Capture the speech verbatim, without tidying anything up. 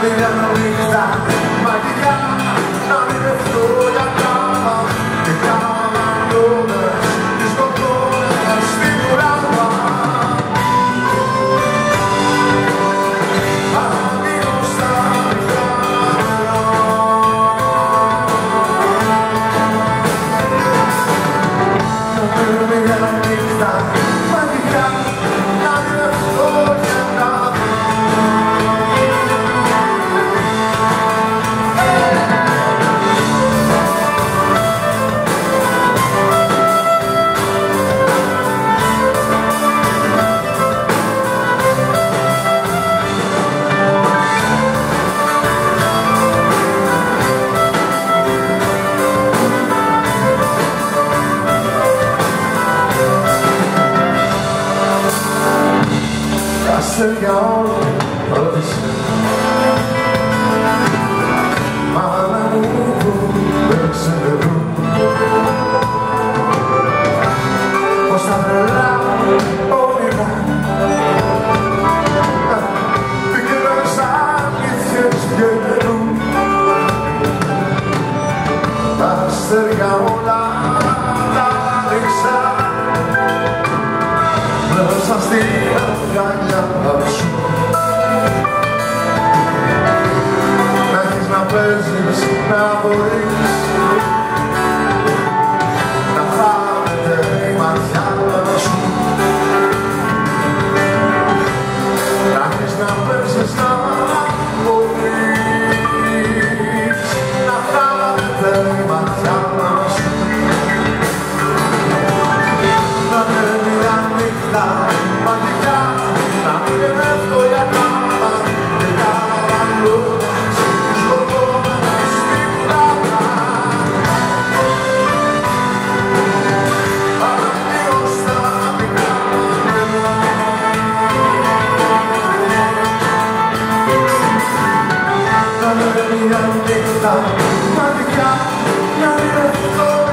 μια νύχτα μαγικά, να μην δεχτώ για κάμα και καμανώνες τις σκοτώνες στην ουρά. Ανοίγω στα μικρά νερά. Μια νύχτα μαγικά, να μην δεχτώ για κάμα. Τα αστέρια όλα ρώτησε, μάνα μου που δεν ξεπερνούν, πως τα τρελά όνειρα πικρές αλήθειες βγαίνουν. Τα αστέρια όλα τα ρίξα μέσα στην αγκαλιά σου, να έχεις να παίζεις, να μπορείς να χάνεται η ματιά σου, να έχεις να παίζεις, να μπορείς να χάνεται η ματιά σου. Να είναι μια νύχτα μαγικά, να μην δεχτώ για κάμα και καμανώνες τις σκοτώνες στην ουρά. Ανοίγω στα μικρά νερά. Να είναι μια νύχτα μαγικά, να μην δεχτώ